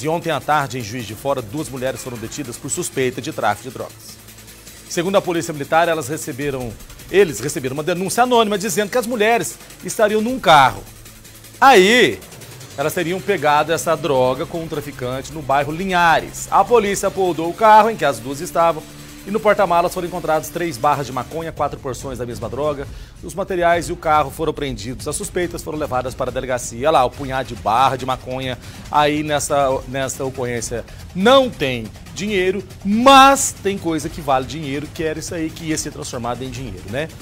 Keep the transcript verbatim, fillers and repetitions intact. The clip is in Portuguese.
De ontem à tarde, em Juiz de Fora, duas mulheres foram detidas por suspeita de tráfico de drogas. Segundo a Polícia Militar, elas receberam, eles receberam uma denúncia anônima dizendo que as mulheres estariam num carro. Aí, elas teriam pegado essa droga com um traficante no bairro Linhares. A polícia apoldou o carro em que as duas estavam e no porta-malas foram encontradas três barras de maconha, quatro porções da mesma droga. Os materiais e o carro foram apreendidos. As suspeitas foram levadas para a delegacia. Olha lá, o punhado de barra de maconha. Aí nessa, nessa ocorrência não tem dinheiro, mas tem coisa que vale dinheiro, que era isso aí que ia ser transformado em dinheiro, né?